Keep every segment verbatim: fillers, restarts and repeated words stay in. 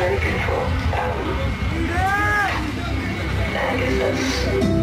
very beautiful. Um, I guess that's.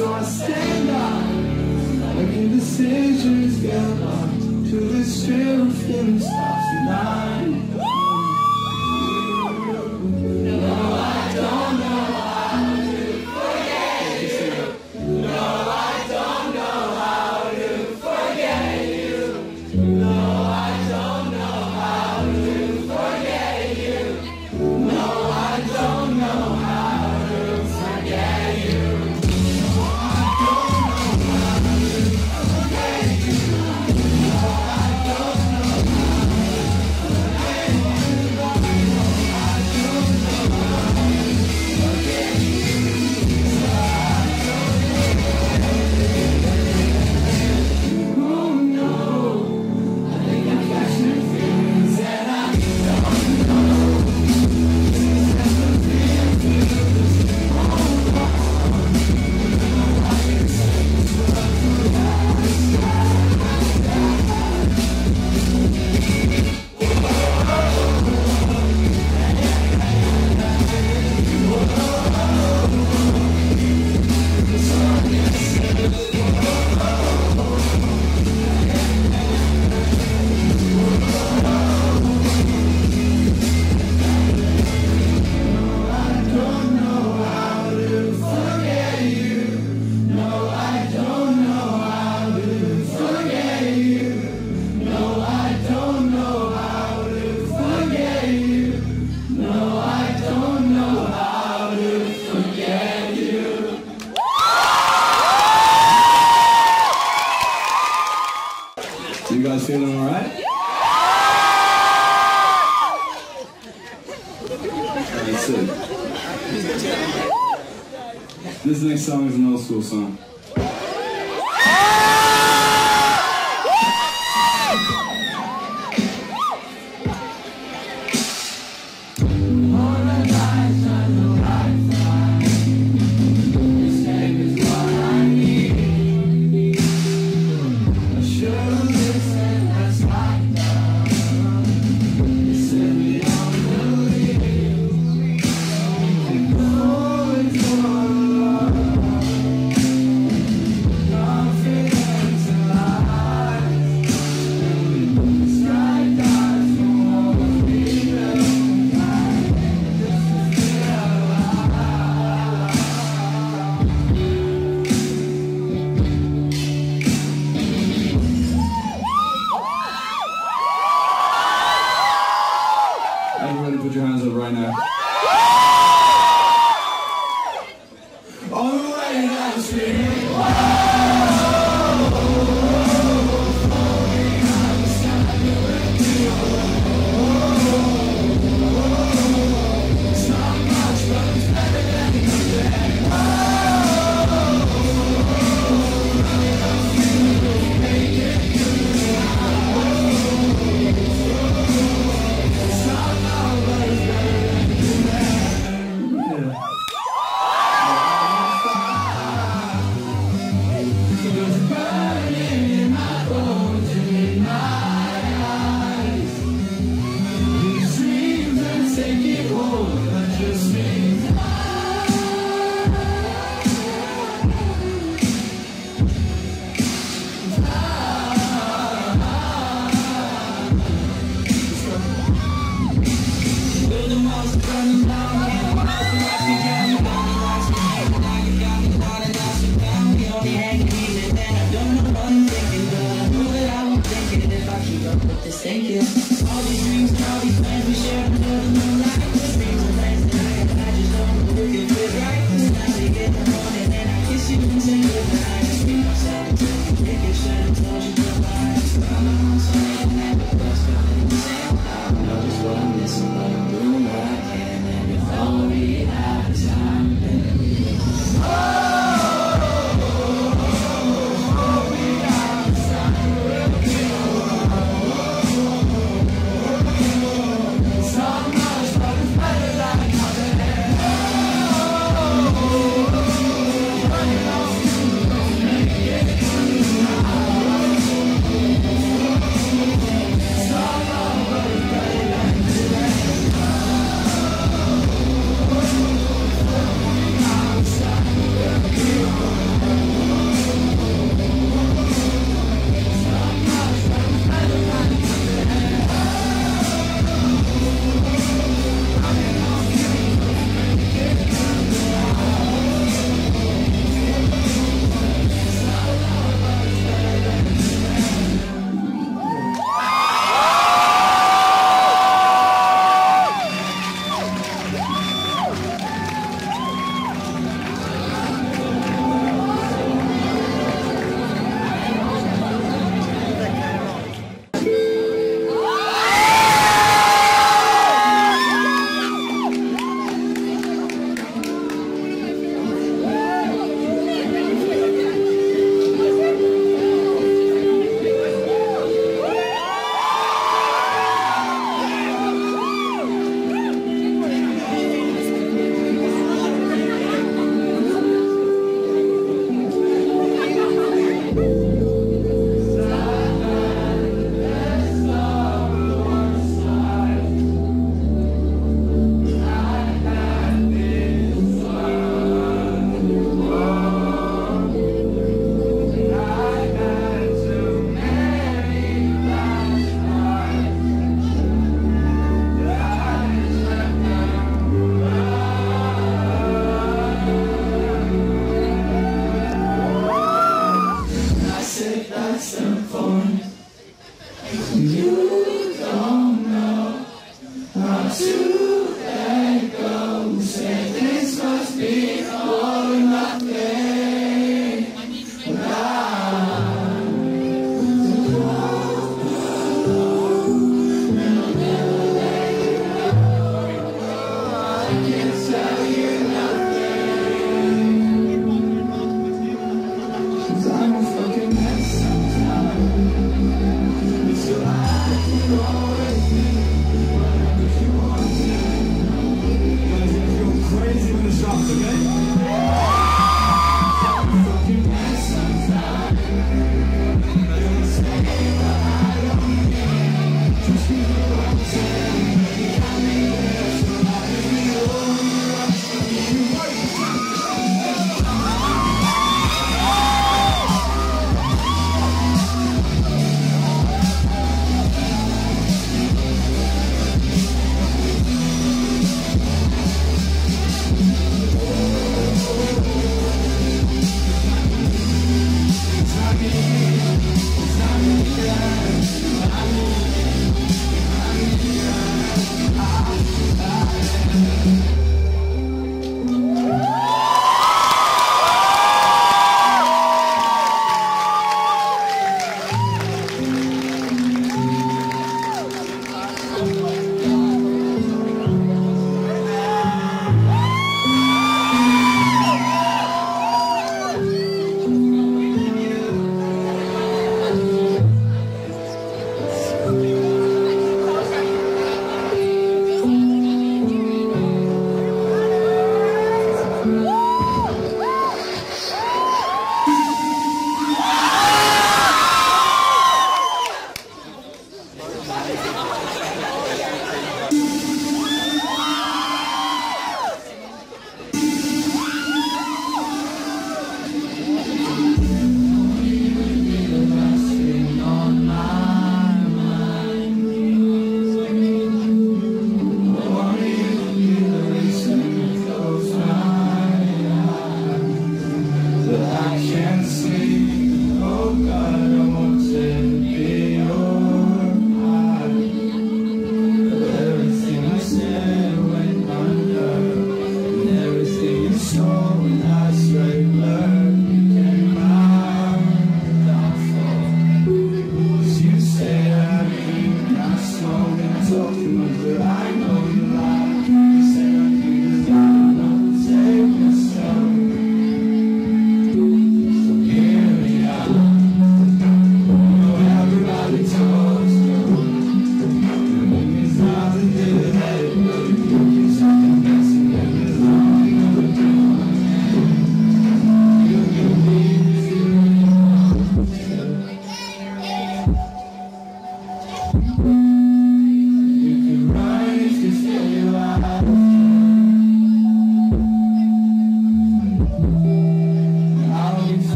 so I stand up. Making decisions get lost to this fear of feeling stops tonight. No, I don't know how to forget you. No, I don't know how to forget you. No, I don't know how to forget you. No, I don't know how to forget you. You guys feeling all right? That's it. This next song is an old school song. Everybody put your hands up right now. All the way down the street. Thank you. All these dreams, all these plans we share under the moonlight. The dreams are last night, I just don't know if you feel right. Now we get the morning and I kiss you and say goodbye. I speak myself and tell you, think you should have told you goodbye. I'm on something that the best of it the same. I know just what I'm missing, but I'm doing what I can. And if only I had time, then we oh! Oh, songs, okay?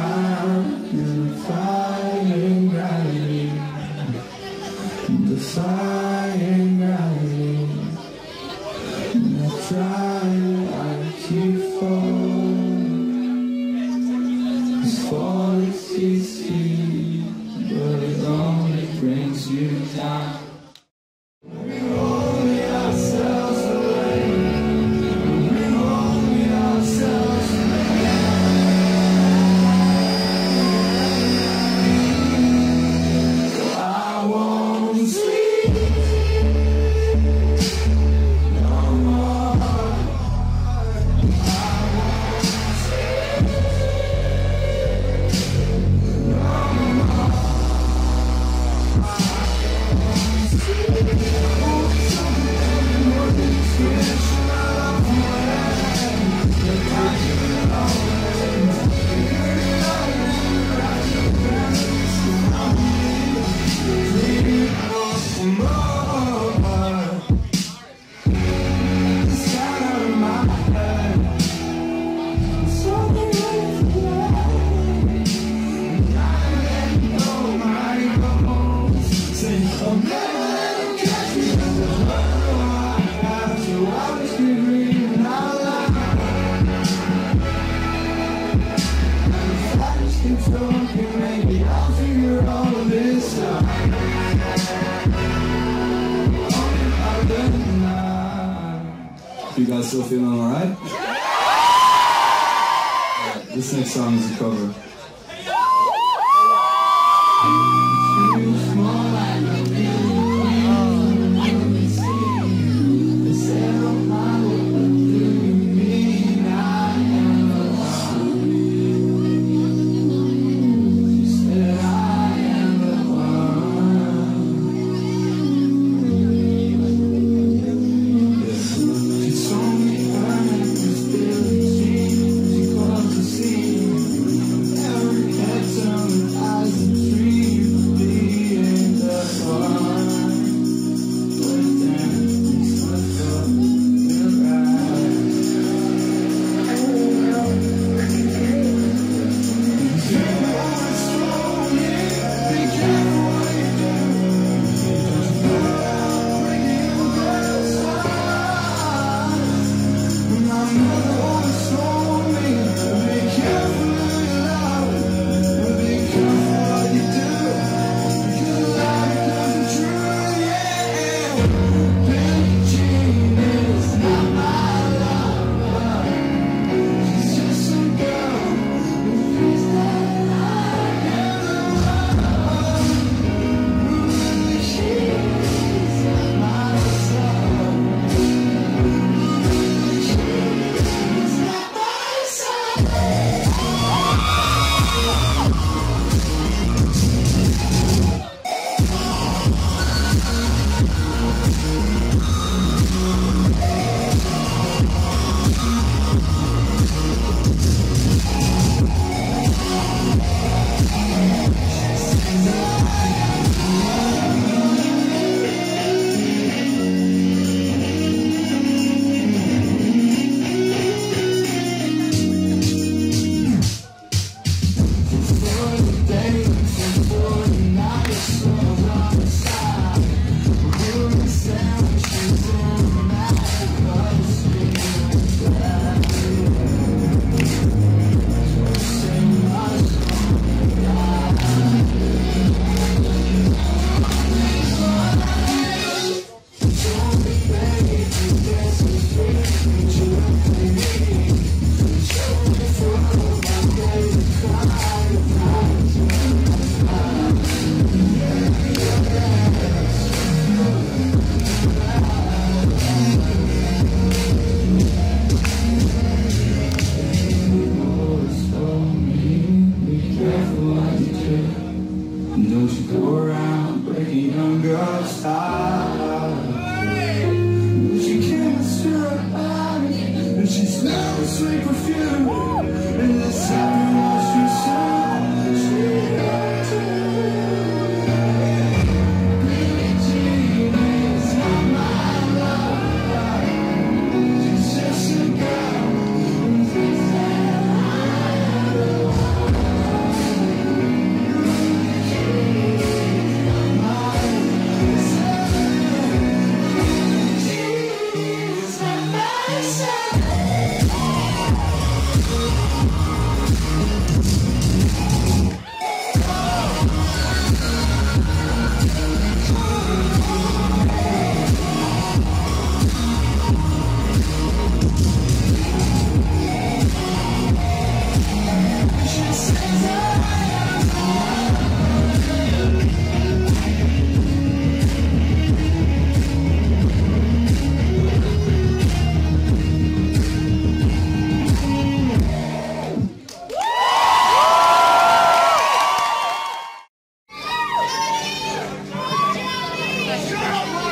The flying away. And I try, I keep falling. This fall is easy, but it only brings you down. We're only ourselves away. We're only ourselves away. So I won't sleep no more. I won't sleep no more. Maybe I'll figure all of this out. You guys still feeling alright? Alright, this next song is a cover. Don't you go around breaking young girls' hearts. She can't stir her body, and she smells the sweet perfume. And the second was she saw, she had to. Billie Jean is not my lover. She's just a girl who thinks that I'm the one. My Lord.